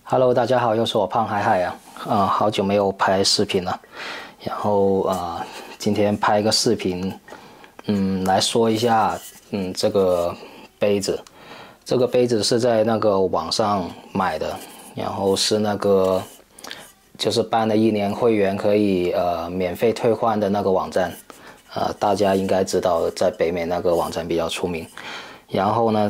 Hello，大家好，又是我胖海海啊，好久没有拍视频了，然后今天拍个视频，来说一下，这个杯子，这个杯子是在那个网上买的，然后是那个就是办了1年会员可以免费退换的那个网站，大家应该知道，在北美那个网站比较出名，然后呢，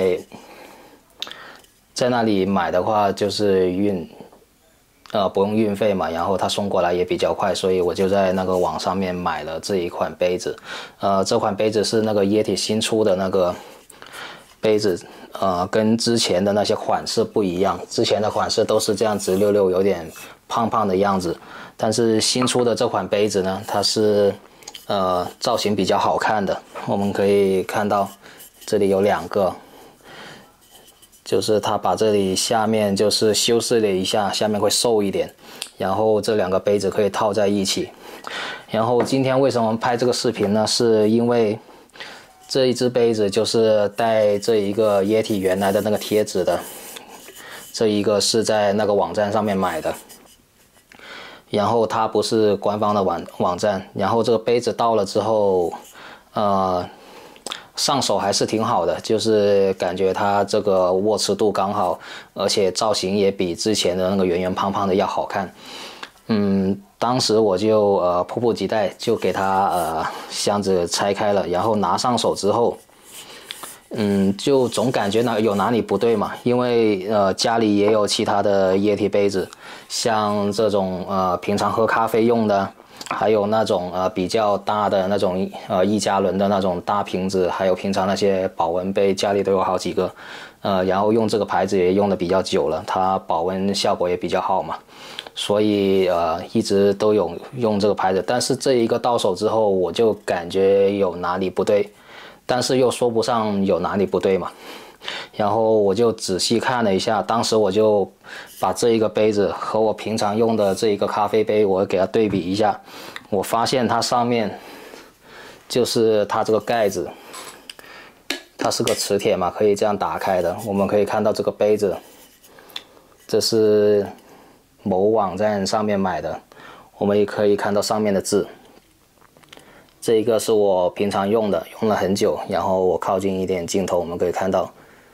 在那里买的话，就是不用运费嘛，然后他送过来也比较快，所以我就在那个网上面买了这一款杯子。这款杯子是那个液体新出的那个杯子，跟之前的那些款式不一样。之前的款式都是这样直溜溜，有点胖胖的样子，但是新出的这款杯子呢，它是造型比较好看的。我们可以看到这里有2个。就是它把这里下面就是修饰了一下，下面会瘦一点，然后这2个杯子可以套在一起。然后今天为什么拍这个视频呢？是因为这一只杯子就是带这一个液体原来的那个贴纸的，这一个是在那个网站上面买的，然后它不是官方的网站。然后这个杯子到了之后，上手还是挺好的，就是感觉它这个握持度刚好，而且造型也比之前的那个圆圆胖胖的要好看。当时我就迫不及待就给它箱子拆开了，然后拿上手之后，就总感觉有哪里不对嘛，因为家里也有其他的液体杯子，像这种平常喝咖啡用的。还有那种比较大的那种1加仑的那种大瓶子，还有平常那些保温杯，家里都有好几个，然后用这个牌子也用的比较久了，它保温效果也比较好嘛，所以一直都有用这个牌子。但是这一个到手之后，我就感觉有哪里不对，但是又说不上有哪里不对嘛。然后我就仔细看了一下，当时我就把这一个杯子和我平常用的这一个咖啡杯，我给它对比一下，我发现它上面就是它这个盖子，它是个磁铁嘛，可以这样打开的。我们可以看到这个杯子，这是某网站上面买的，我们也可以看到上面的字。这一个是我平常用的，用了很久，然后我靠近一点镜头，我们可以看到。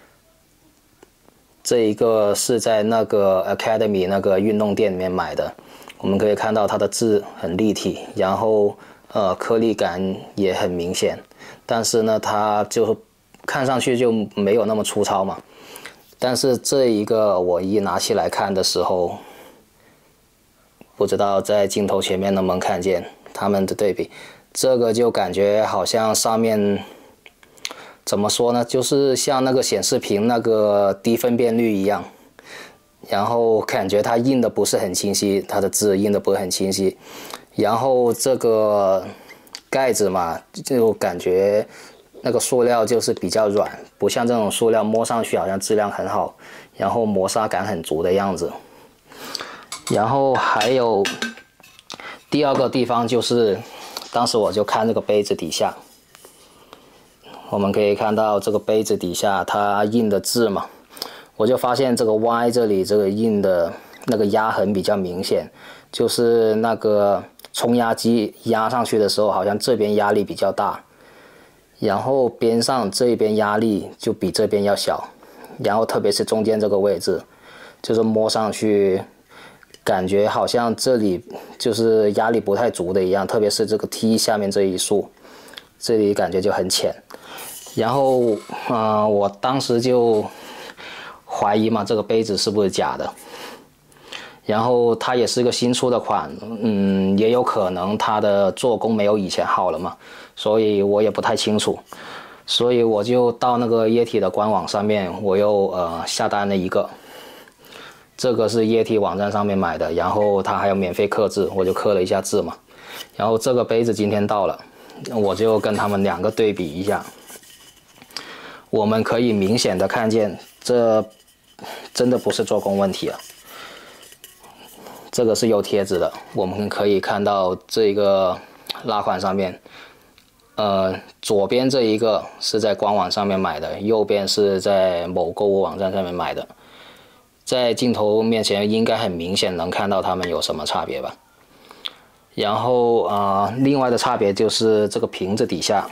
这一个是在那个 Academy 那个运动店里面买的，我们可以看到它的字很立体，然后颗粒感也很明显，但是呢，它就看上去就没有那么粗糙嘛。但是这一个我一拿起来看的时候，不知道在镜头前面能不能看见它们的对比，这个就感觉好像上面。怎么说呢？就是像那个显示屏那个低分辨率一样，然后感觉它印的不是很清晰，它的字印的不是很清晰。然后这个盖子嘛，就感觉那个塑料就是比较软，不像这种塑料摸上去好像质量很好，然后磨砂感很足的样子。然后还有第2个地方就是，当时我就看这个杯子底下。我们可以看到这个杯子底下它印的字嘛，我就发现这个 Y 这里这个印的那个压痕比较明显，就是那个冲压机压上去的时候，好像这边压力比较大，然后边上这一边压力就比这边要小，然后特别是中间这个位置，就是摸上去感觉好像这里就是压力不太足的一样，特别是这个 T 下面这一束，这里感觉就很浅。然后我当时就怀疑嘛，这个杯子是不是假的？然后它也是个新出的款，也有可能它的做工没有以前好了嘛，所以我也不太清楚。所以我就到那个液体的官网上面，我又下单了一个。这个是液体网站上面买的，然后它还有免费刻字，我就刻了一下字嘛。然后这个杯子今天到了，我就跟他们2个对比一下。我们可以明显的看见，这真的不是做工问题了。这个是有贴纸的，我们可以看到这个拉环上面，左边这一个是在官网上面买的，右边是在某购物网站上面买的。 在镜头面前应该很明显能看到它们有什么差别吧。然后另外的差别就是这个瓶子底下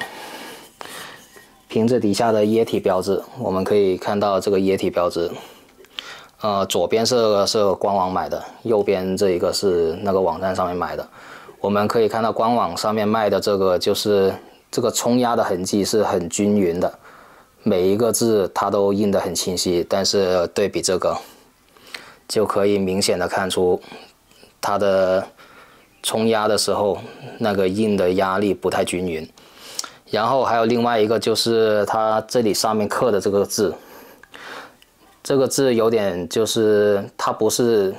的液体标志，我们可以看到这个液体标志，左边是官网买的，右边这一个是那个网站上面买的。我们可以看到官网上面卖的这个就是这个冲压的痕迹是很均匀的，每一个字它都印得很清晰，但是对比这个就可以明显的看出它的冲压的时候那个印的压力不太均匀。然后还有另外一个就是它这里上面刻的这个字，这个字有点就是它不是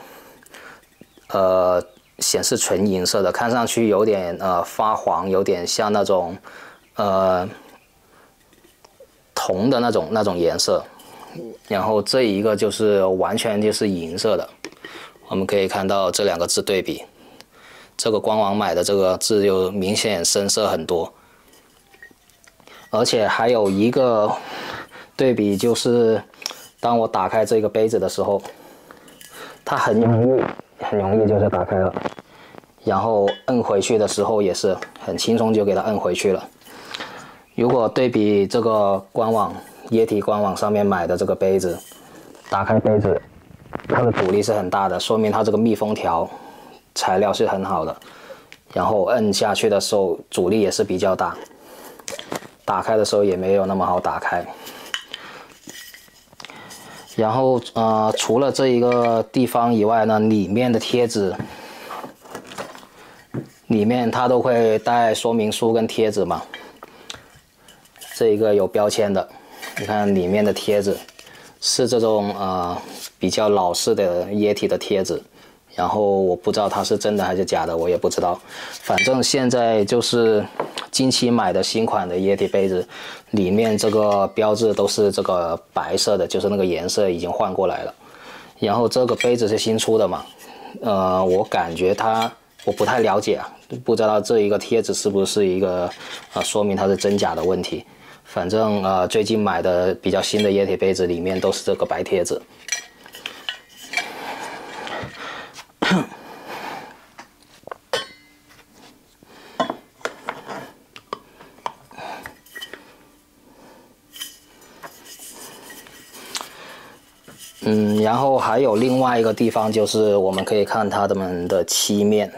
显示纯银色的，看上去有点发黄，有点像那种铜的那种颜色。然后这一个就是完全就是银色的，我们可以看到这两个字对比，这个官网买的这个字就明显深色很多。而且还有一个对比就是，当我打开这个杯子的时候，它很容易就是打开了，然后摁回去的时候也是很轻松就给它摁回去了。如果对比这个官网液体官网上面买的这个杯子，打开杯子，它的阻力是很大的，说明它这个密封条材料是很好的，然后摁下去的时候阻力也是比较大，打开的时候也没有那么好打开。然后除了这一个地方以外呢，里面的贴纸，里面它都会带说明书跟贴纸嘛。这一个有标签的，你看里面的贴纸是这种比较老式的液体的贴纸，然后我不知道它是真的还是假的，我也不知道。反正现在就是近期买的新款的液体杯子，里面这个标志都是这个白色的，就是那个颜色已经换过来了。然后这个杯子是新出的嘛，我感觉我不太了解啊，不知道这一个贴纸是不是一个说明它是真假的问题。反正最近买的比较新的液体杯子里面都是这个白贴纸。然后还有另外一个地方就是我们可以看它们的漆面，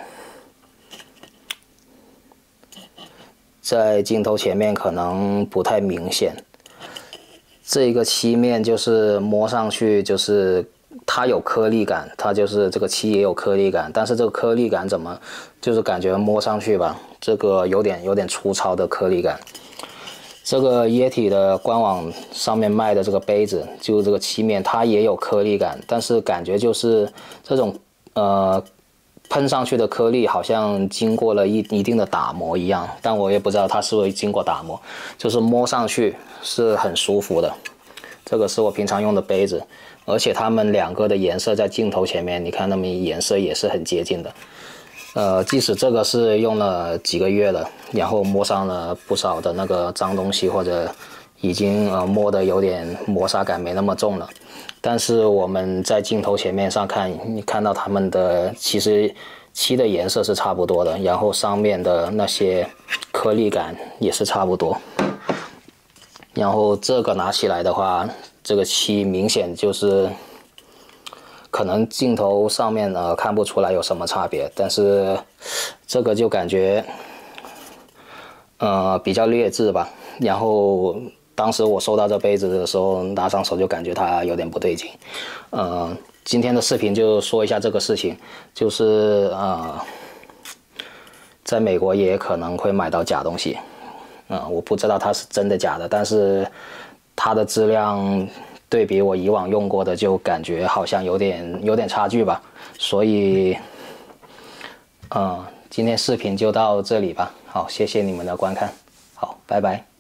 在镜头前面可能不太明显。这一个漆面就是摸上去就是它有颗粒感，它就是这个漆也有颗粒感，但是这个颗粒感怎么就是感觉摸上去吧，这个有点粗糙的颗粒感。这个液体的官网上面卖的这个杯子，就这个漆面它也有颗粒感，但是感觉就是这种喷上去的颗粒好像经过了一定的打磨一样，但我也不知道它是不是经过打磨，就是摸上去是很舒服的。这个是我平常用的杯子，而且它们两个的颜色在镜头前面，你看它们颜色也是很接近的。即使这个是用了几个月了，然后摸上了不少的那个脏东西，或者已经摸的有点磨砂感没那么重了，但是我们在镜头前面上看，你看到它们的其实漆的颜色是差不多的，然后上面的那些颗粒感也是差不多。然后这个拿起来的话，这个漆明显就是可能镜头上面看不出来有什么差别，但是这个就感觉比较劣质吧。然后当时我收到这杯子的时候，拿上手就感觉它有点不对劲。今天的视频就说一下这个事情，就是在美国也可能会买到假东西。我不知道它是真的假的，但是它的质量对比我以往用过的，就感觉好像有点差距吧。所以，今天视频就到这里吧。好，谢谢你们的观看。好，拜拜。